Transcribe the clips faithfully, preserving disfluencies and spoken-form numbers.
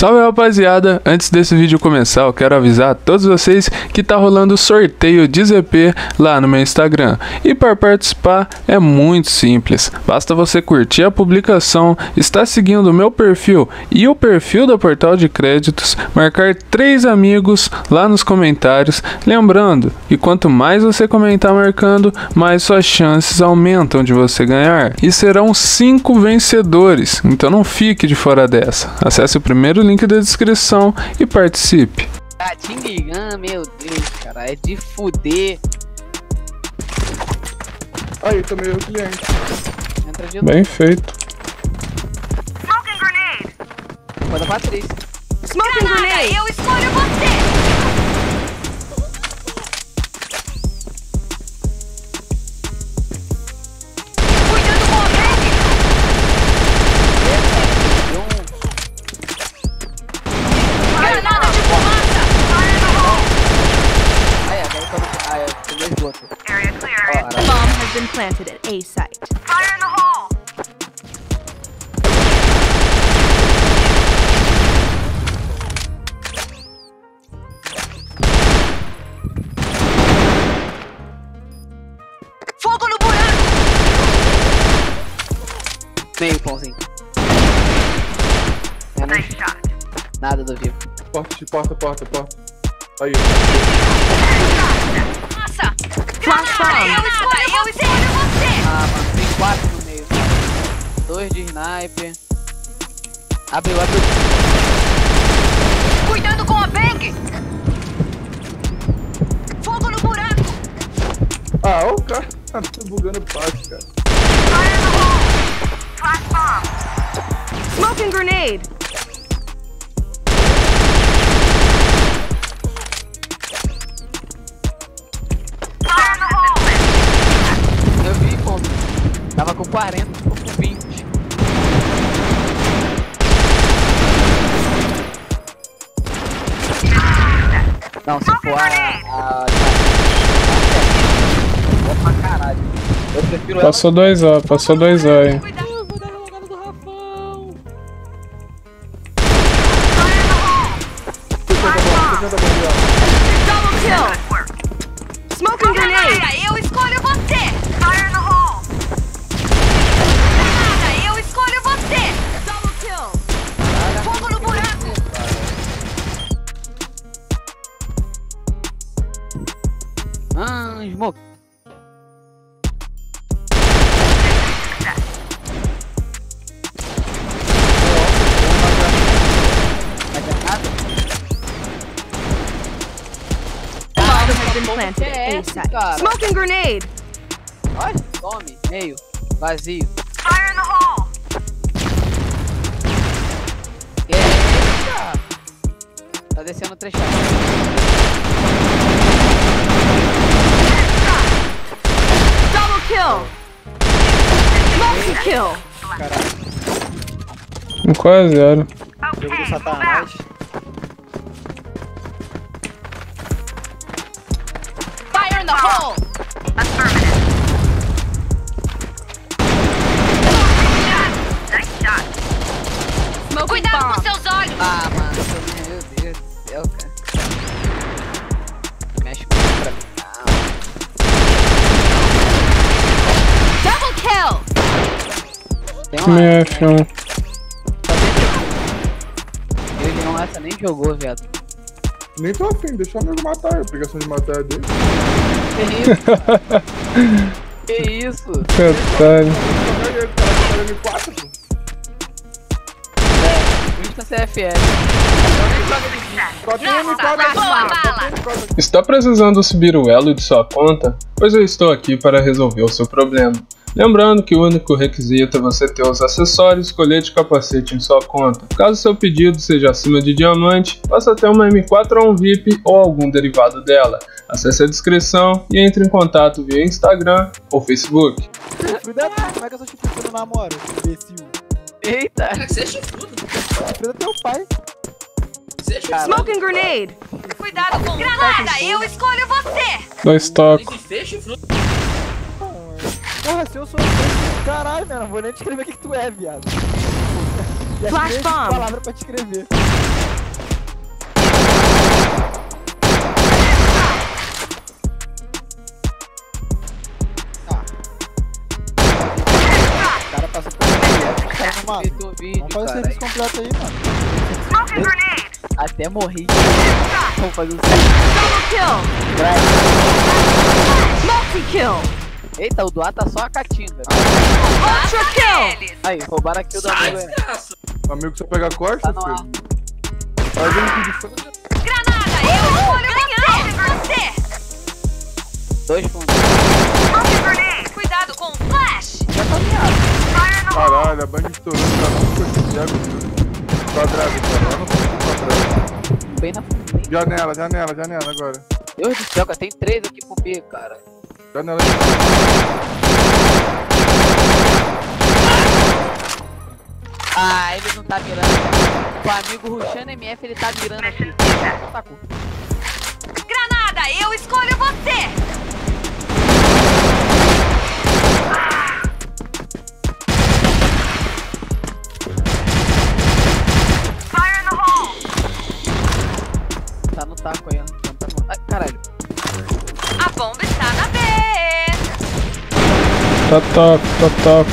Salve rapaziada, antes desse vídeo começar eu quero avisar a todos vocês que tá rolando sorteio de Z P lá no meu Instagram. E para participar é muito simples, basta você curtir a publicação, estar seguindo o meu perfil e o perfil da Portal de Créditos, marcar três amigos lá nos comentários, lembrando que quanto mais você comentar marcando, mais suas chances aumentam de você ganhar. E serão cinco vencedores, então não fique de fora dessa. Acesse o primeiro link da descrição e participe. Ah, Tinguigan, meu Deus, cara, é de fuder. Aí, tomei o cliente. Entra de Bem feito. Smoking grenade! Foi da Patrícia. Smoking grenade! Eu escolho você! Cuidado com a bag! Granada de fumaça! Fire in the hole! Aí, agora eu tô... Ah, eu tô no esgoto. Area clear. Ó, Bomb has been planted at A site. Fire in the hole! Fogo no buraco! meio pãozinho. É, né? Nice shot. Nada do vivo. Porta, porta, porta, porta. Aí. Nossa! Flash bomb. Eu escolho, eu escolho você! Ah, mano, tem quatro no meio. Dois de sniper. Abriu, abriu. Cuidado com a bang! Fogo no buraco! Ah, o cara tá bugando parte, cara. Fire in the hole! Flash bomb! Smoking grenade. Fire in the hole! Eu vi, pô. Tava com quarenta, ficou com vinte. Não, se for a... a... Vou pra caralho. Eu prefiro ela... Passou dois A, passou dois A, hein. Cuidado! Eu vou dar relogado do Rafão. Fire in the hole! Flash bomb! Double kill. Good work! Smoking grenade. Granada, eu escolho você! Fire in the hole! Granada, eu escolho você! Double kill. Fogo no buraco! Ah, smoke. Bomb has been planted Que at é A esse, site. cara? Smoking grenade. Olha, tome, meio, vazio. Fire in the hole! Que é esse, cara? Tá descendo trechado. Double kill. Multi kill. Um quase zero. Okay, move out! Fire in the hole. Affirmative. Nice shot. Smoking Cuidado com bomb. seus olhos! Ah, mano, meu Deus do céu, cara. Mexe com isso pra mim. Não. Double kill. Tem Time uma... F um. Ele não essa nem jogou, viado. Nem tô afim, deixa o amigo matar. A obrigação de matar é dele. Que isso? Que isso? Detalhe. Olha ele, cara, tá M quatro, pô. É, Insta C F S. Só tem M quatro aqui, boa mano. Só bala. tem M quatro aqui. Está precisando subir o elo de sua conta? Pois eu estou aqui para resolver o seu problema. Lembrando que o único requisito é você ter os acessórios, colete e capacete em sua conta. Caso seu pedido seja acima de diamante, possa ter uma M quatro ou um V I P ou algum derivado dela. Acesse a descrição e entre em contato via Instagram ou Facebook. Cuidado, como é que eu sou chifrudo no namoro, imbecil? Eita! Você é chifrudo. Cuida teu pai. Você é chifrudo. Smoking grenade. Cuidado com granada, eu escolho você! Dois Tem tocos. que ser chifrudo. Porra, se eu sou caralho, meu, não vou nem te escrever o que, que tu é, viado. Já Flash tirei bomb. palavra pra te escrever. O cara passa por aqui, o cara não mata. Feito vídeo, Vamos fazer o cara. serviço completo aí, mano. Smoking grenade. Até morri. Vamos fazer o Double kill. serviço. Multi-kill. Eita, o do A tá só a catinga. Ultra kill. Aí, roubaram aqui o do Sai, amigo. aí. desgraça. Amigo, você pega a costa, Tá no ar. filho. Faz um vídeo de fora. Granada, eu escolho você. Dois fundos. Smoking grenade. Cuidado com o flash. Já tá alinhado. Fire in the hole. Caralho, a banda estourando, cara. Não foi esse diabo. Quadrado, cara. Eu não tô com quadrado. Bem na frente. Janela, janela, janela agora. Deus do céu, cara. Tem três aqui pro B, cara. Janela. Ah, ele não tá mirando. O amigo rushando M F, ele tá mirando aqui. Tá com. Granada, eu escolho você. Fire in the hole. Tá no taco aí, ó. Não tá no... Ai, caralho. A bomba está na B. Tá top, tá top.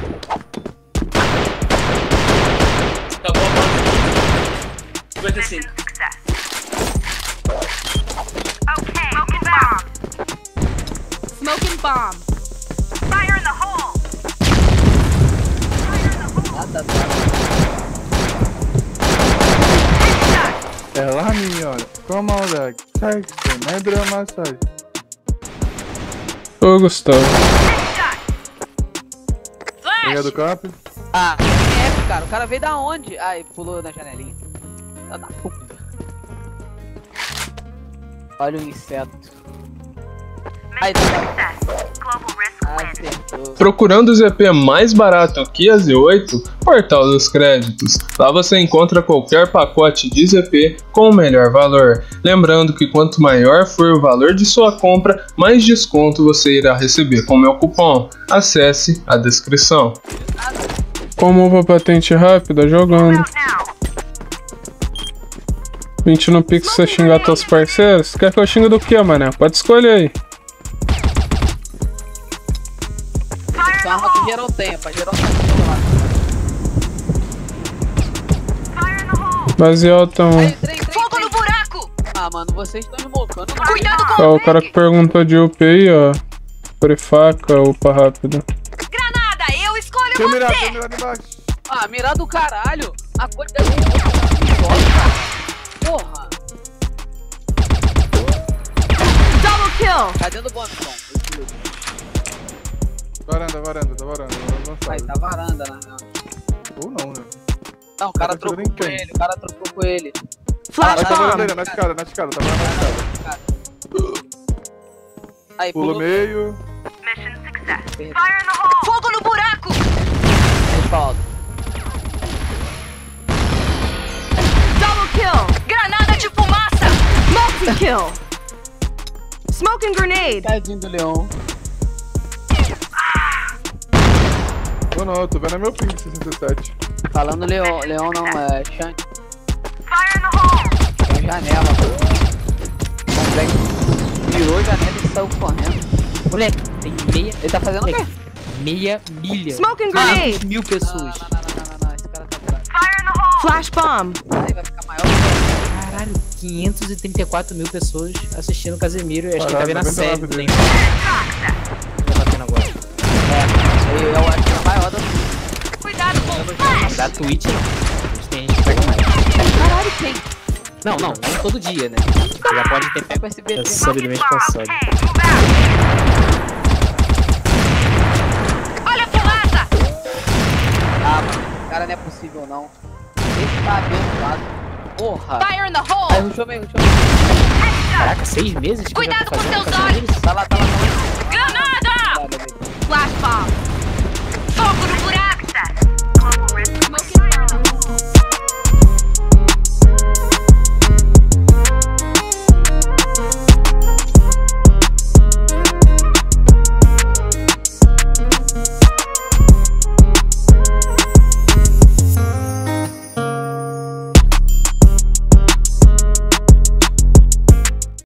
Tá bom, mano. cinquenta e cinco. Success. Okay, smoking bomb. Smoking bomb. Fire in the hole. Fire in the hole. Nada, nada. Headshot. É lá, minha, come on, Dag. Sai, você não é drama, sai. Ô, Gustavo. Headshot. Linha Flash. do campo. Ah, M F, cara. O cara veio da onde? Ai, pulou na janelinha. Tá da puta. Olha o inseto. Aí, Mission tá. success. Global risk win. Acertou. Procurando o Z P mais barato que a Z oito? Portal dos Créditos. Lá você encontra qualquer pacote de Z P com o melhor valor. Lembrando que quanto maior for o valor de sua compra, mais desconto você irá receber com meu cupom. Acesse a descrição. Como uma patente rápida jogando. Out now. vinte no Pix você xingar teus parceiros? Quer que eu xingue do que, mané? Pode escolher aí. Fire in Essa the arma que hole. geral tem, pra geral tem lá. Fire in the hole. Baseado tão. Aí, trem, trem, Fogo trem. no buraco. Ah, mano, vocês estão me mocando. Não Cuidado com Ó, o cara que perguntou de U P aí, ó. Prefaca, upa rápido. Granada, eu escolho Tem mirado, você. tem mirado embaixo. Ah, mirar do caralho. A cor da gente me joga, cara. Porra. Double kill. Cadê do bomb, Tom? Varanda, varanda, tá varanda. Vai, tá varanda, na real. Ou não, né? Não, o cara Tá trocou atirando em com quem? ele, o cara trocou com ele. Flash Vai pra bomb. varandeira, na escada, na escada, tá varanda na escada. Aí, Pulo pulou. meio. Mission success. Fire in the hole. Fogo no buraco. Respaldo. Double kill. Granada de fumaça. Multi-kill. Smoking grenade. Tadinho do leão. Ou não, eu tô vendo meu ping de sessenta e sete. Falando leão, leão não, é chante. Fire in the hole. Tem janela. O moleque virou a janela e saiu correndo. Moleque, tem meia, Ele tá fazendo o quê? meia milha. Smoking Ah, grenade. mil Não, pessoas. não, não, não, não, não, esse cara tá atrás. Fire in the hole. Flash bomb. Aí vai ficar maior que Caralho, quinhentos e trinta e quatro mil pessoas assistindo o Casemiro. Eu acho que tá Caralho, vendo a noventa e série nove do dele. Neymar. Tá batendo agora. É, eu, eu acho que é o maior da Cuidado com o flash. Da Twitch, não. Tem gente que pega mais. Caralho, quem? Não, não, não todo dia, né? Você já pode ter Com pego esse B T. essa sub do mês passado. Okay, move out. Olha a fumaça. Ah, mano, cara, não é possível não. Ele tá abençoado. Porra. Fire in the Aí, hole. rushou meio, rushou meio. Caraca, seis meses que eu já Cuidado tô com fazendo seus Casemiro. Tá lá, tá lá, tá lá. Granada. Caralho, velho. Flash bomb. Fogo no